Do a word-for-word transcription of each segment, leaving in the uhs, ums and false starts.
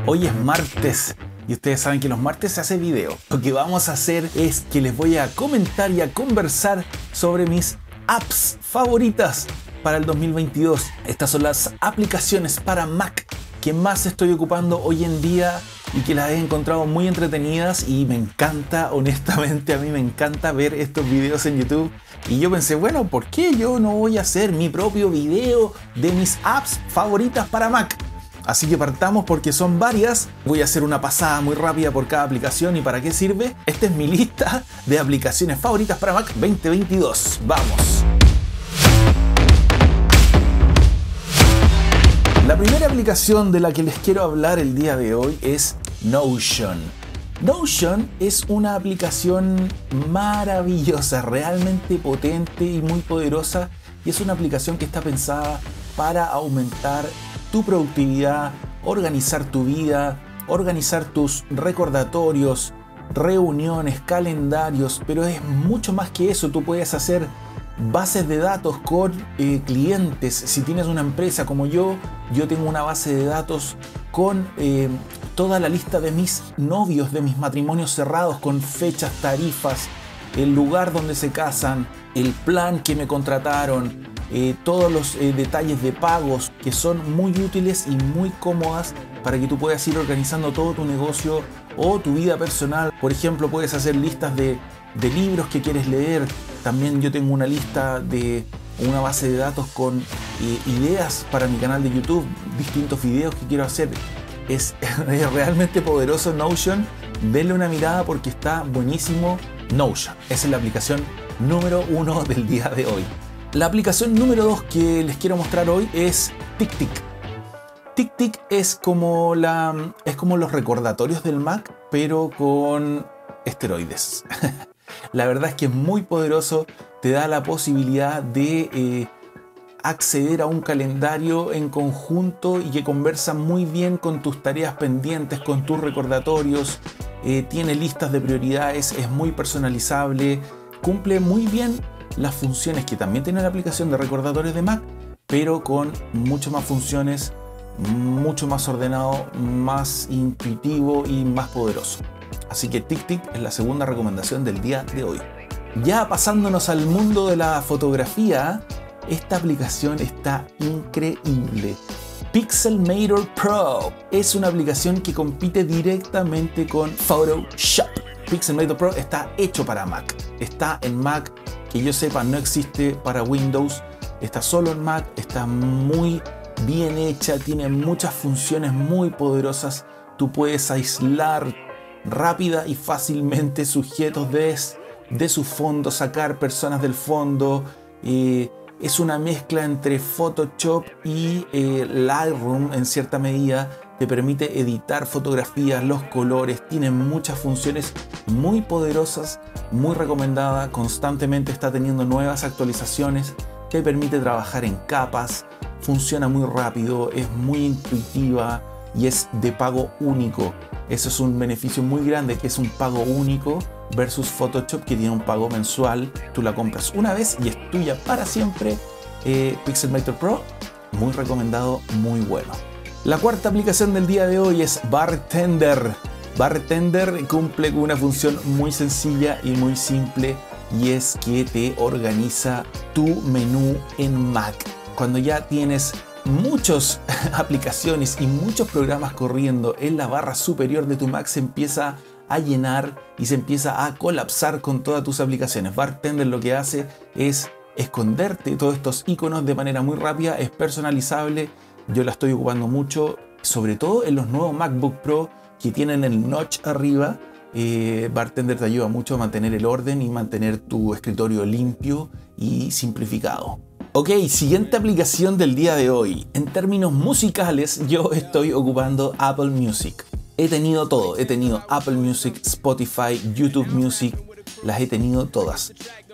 Hoy es martes y ustedes saben que los martes se hace video. Lo que vamos a hacer es que les voy a comentar y a conversar sobre mis apps favoritas para el dos mil veintidós. Estas son las aplicaciones para Mac que más estoy ocupando hoy en día y que las he encontrado muy entretenidas y me encanta, honestamente a mí me encanta ver estos videos en YouTube. Y yo pensé, bueno, ¿por qué yo no voy a hacer mi propio video de mis apps favoritas para Mac? Así que partamos porque son varias. Voy a hacer una pasada muy rápida por cada aplicación y para qué sirve. Esta es mi lista de aplicaciones favoritas para Mac veinte veintidós. ¡Vamos! La primera aplicación de la que les quiero hablar el día de hoy es Notion. Notion es una aplicación maravillosa, realmente potente y muy poderosa. Y es una aplicación que está pensada para aumentar tu productividad, organizar tu vida, organizar tus recordatorios, reuniones, calendarios, pero es mucho más que eso. Tú puedes hacer bases de datos con eh, clientes. Si tienes una empresa como yo, yo tengo una base de datos con eh, toda la lista de mis novios, de mis matrimonios cerrados, con fechas, tarifas, el lugar donde se casan, el plan que me contrataron, Eh, todos los eh, detalles de pagos que son muy útiles y muy cómodas para que tú puedas ir organizando todo tu negocio o tu vida personal. Por ejemplo, puedes hacer listas de, de libros que quieres leer. También yo tengo una lista de una base de datos con eh, ideas para mi canal de YouTube, distintos videos que quiero hacer. Es, es realmente poderoso Notion. Denle una mirada porque está buenísimo. Notion, esa es la aplicación número uno del día de hoy. La aplicación número dos que les quiero mostrar hoy es TickTick. TickTick es como, la, es como los recordatorios del Mac, pero con esteroides. La verdad es que es muy poderoso, te da la posibilidad de eh, acceder a un calendario en conjunto y que conversa muy bien con tus tareas pendientes, con tus recordatorios. Eh, tiene listas de prioridades, es muy personalizable, cumple muy bien las funciones que también tiene la aplicación de recordatorios de Mac, pero con mucho más funciones, mucho más ordenado, más intuitivo y más poderoso. Así que TickTick es la segunda recomendación del día de hoy. Ya pasándonos al mundo de la fotografía, esta aplicación está increíble. Pixelmator Pro es una aplicación que compite directamente con Photoshop. Pixelmator Pro está hecho para Mac, está en Mac. Que yo sepa, no existe para Windows, está solo en Mac, está muy bien hecha, tiene muchas funciones muy poderosas. Tú puedes aislar rápida y fácilmente sujetos de, de su fondo, sacar personas del fondo. Eh, es una mezcla entre Photoshop y eh, Lightroom en cierta medida. Te permite editar fotografías, los colores, tiene muchas funciones muy poderosas, muy recomendada, constantemente está teniendo nuevas actualizaciones, te permite trabajar en capas, funciona muy rápido, es muy intuitiva y es de pago único. Eso es un beneficio muy grande, que es un pago único versus Photoshop, que tiene un pago mensual. Tú la compras una vez y es tuya para siempre. Eh, Pixelmator Pro, muy recomendado, muy bueno. La cuarta aplicación del día de hoy es Bartender. Bartender cumple con una función muy sencilla y muy simple, y es que te organiza tu menú en Mac. Cuando ya tienes muchas aplicaciones y muchos programas corriendo en la barra superior de tu Mac, se empieza a llenar y se empieza a colapsar con todas tus aplicaciones. Bartender lo que hace es esconderte todos estos iconos de manera muy rápida, es personalizable. Yo la estoy ocupando mucho, sobre todo en los nuevos MacBook Pro que tienen el notch arriba. Eh, Bartender te ayuda mucho a mantener el orden y mantener tu escritorio limpio y simplificado. Ok, siguiente aplicación del día de hoy. En términos musicales, yo estoy ocupando Apple Music. He tenido todo, he tenido Apple Music, Spotify, YouTube Music, las he tenido todas.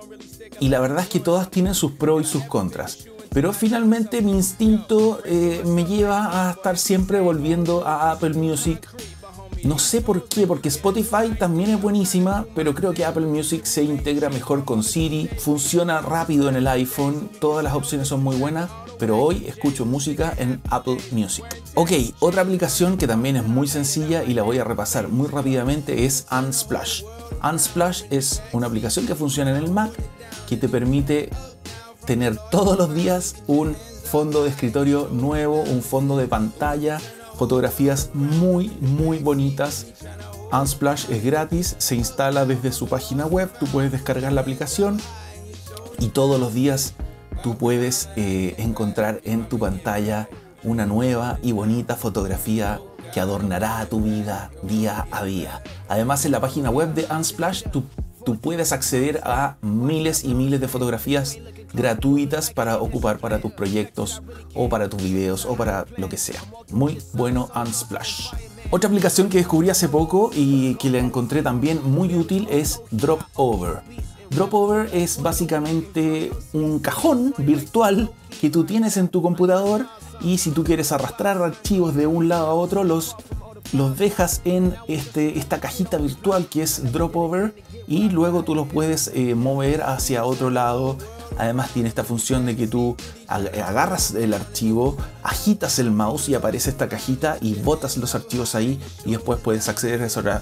Y la verdad es que todas tienen sus pros y sus contras. Pero finalmente mi instinto eh, me lleva a estar siempre volviendo a Apple Music. No sé por qué, porque Spotify también es buenísima, pero creo que Apple Music se integra mejor con Siri, funciona rápido en el iPhone, todas las opciones son muy buenas, pero hoy escucho música en Apple Music. Ok, otra aplicación que también es muy sencilla y la voy a repasar muy rápidamente es Unsplash. Unsplash es una aplicación que funciona en el Mac que te permite tener todos los días un fondo de escritorio nuevo, un fondo de pantalla, fotografías muy muy bonitas. Unsplash es gratis, se instala desde su página web, tú puedes descargar la aplicación y todos los días tú puedes eh, encontrar en tu pantalla una nueva y bonita fotografía que adornará tu vida día a día. Además, en la página web de Unsplash tú, tú puedes acceder a miles y miles de fotografías gratuitas para ocupar para tus proyectos o para tus videos o para lo que sea. Muy bueno Unsplash. Otra aplicación que descubrí hace poco y que la encontré también muy útil es Dropover. Dropover es básicamente un cajón virtual que tú tienes en tu computador y si tú quieres arrastrar archivos de un lado a otro los, los dejas en este, esta cajita virtual que es Dropover y luego tú los puedes eh, mover hacia otro lado. Además tiene esta función de que tú agarras el archivo, agitas el mouse y aparece esta cajita y botas los archivos ahí y después puedes acceder a esos,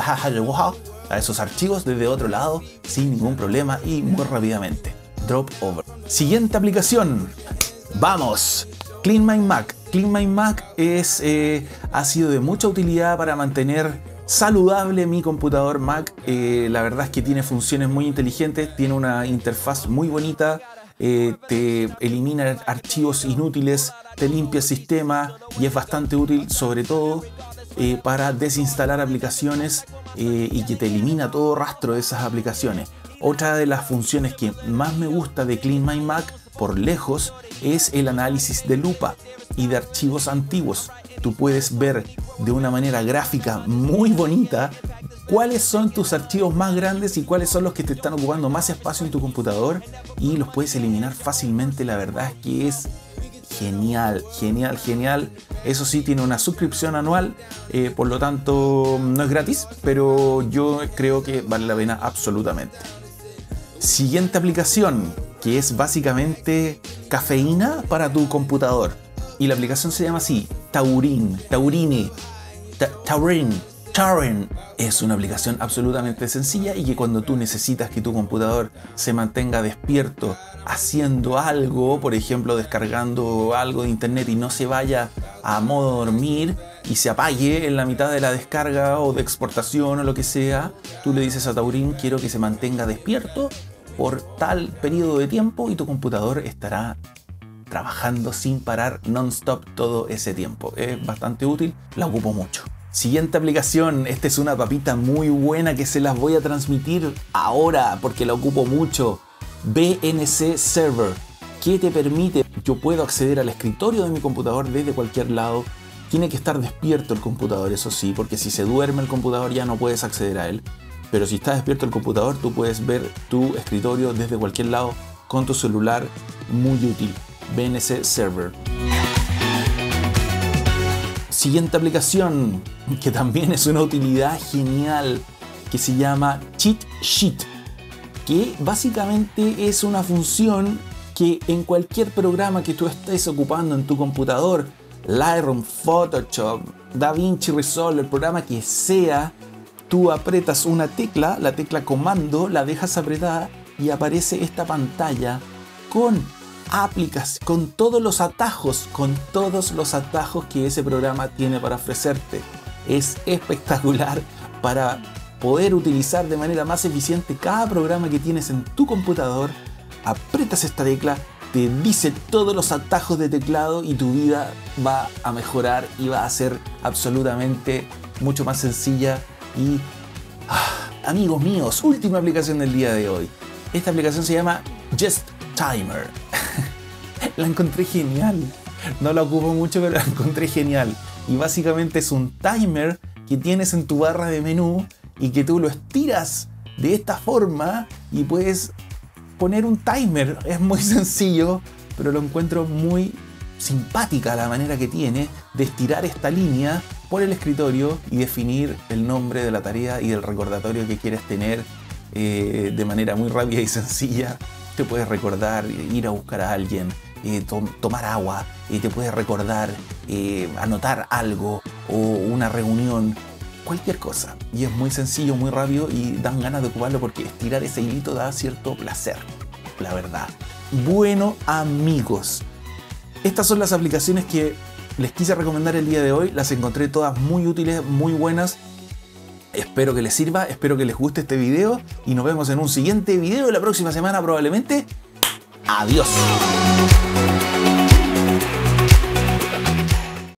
a esos archivos desde otro lado sin ningún problema y muy rápidamente. Dropover. Siguiente aplicación. Vamos. Clean My Mac. Clean My Mac es, eh, ha sido de mucha utilidad para mantener saludable mi computador Mac. Eh, la verdad es que tiene funciones muy inteligentes, tiene una interfaz muy bonita, eh, te elimina archivos inútiles, te limpia el sistema y es bastante útil sobre todo eh, para desinstalar aplicaciones eh, y que te elimina todo rastro de esas aplicaciones. Otra de las funciones que más me gusta de Clean My Mac por lejos es el análisis de lupa y de archivos antiguos. Tú puedes ver de una manera gráfica muy bonita cuáles son tus archivos más grandes y cuáles son los que te están ocupando más espacio en tu computador y los puedes eliminar fácilmente. La verdad es que es genial, genial, genial. Eso sí, tiene una suscripción anual, eh, por lo tanto no es gratis, pero yo creo que vale la pena absolutamente. Siguiente aplicación, que es básicamente cafeína para tu computador. Y la aplicación se llama así, Taurin, Taurine, Ta Taurin, Taurin. Es una aplicación absolutamente sencilla y que cuando tú necesitas que tu computador se mantenga despierto haciendo algo, por ejemplo descargando algo de internet y no se vaya a modo dormir y se apague en la mitad de la descarga o de exportación o lo que sea, tú le dices a Taurin, quiero que se mantenga despierto por tal periodo de tiempo y tu computador estará trabajando sin parar non-stop todo ese tiempo. Es bastante útil, la ocupo mucho. Siguiente aplicación, esta es una papita muy buena que se las voy a transmitir ahora porque la ocupo mucho. B N C Server, que te permite, yo puedo acceder al escritorio de mi computador desde cualquier lado. Tiene que estar despierto el computador, eso sí, porque si se duerme el computador ya no puedes acceder a él. Pero si está despierto el computador, tú puedes ver tu escritorio desde cualquier lado con tu celular, muy útil. B N C Server. Siguiente aplicación, que también es una utilidad genial, que se llama Cheat Sheet, que básicamente es una función que en cualquier programa que tú estés ocupando en tu computador, Lightroom, Photoshop, DaVinci Resolve, el programa que sea, tú apretas una tecla, la tecla comando, la dejas apretada y aparece esta pantalla con aplicas, con todos los atajos, con todos los atajos que ese programa tiene para ofrecerte. Es espectacular para poder utilizar de manera más eficiente cada programa que tienes en tu computador. Apretas esta tecla, te dice todos los atajos de teclado y tu vida va a mejorar y va a ser absolutamente mucho más sencilla. Y ah, amigos míos, última aplicación del día de hoy. Esta aplicación se llama Just Timer. La encontré genial. No la ocupo mucho, pero la encontré genial. Y básicamente es un timer que tienes en tu barra de menú y que tú lo estiras de esta forma y puedes poner un timer. Es muy sencillo, pero lo encuentro muy simpática la manera que tiene de estirar esta línea por el escritorio y definir el nombre de la tarea y del recordatorio que quieres tener eh, de manera muy rápida y sencilla. Te puedes recordar, ir a buscar a alguien, eh, to tomar agua, y eh, te puede recordar, eh, anotar algo o una reunión, cualquier cosa. Y es muy sencillo, muy rápido y dan ganas de ocuparlo porque estirar ese hilito da cierto placer, la verdad. Bueno, amigos, estas son las aplicaciones que les quise recomendar el día de hoy. Las encontré todas muy útiles, muy buenas. Espero que les sirva, espero que les guste este video y nos vemos en un siguiente video la próxima semana probablemente. Adiós.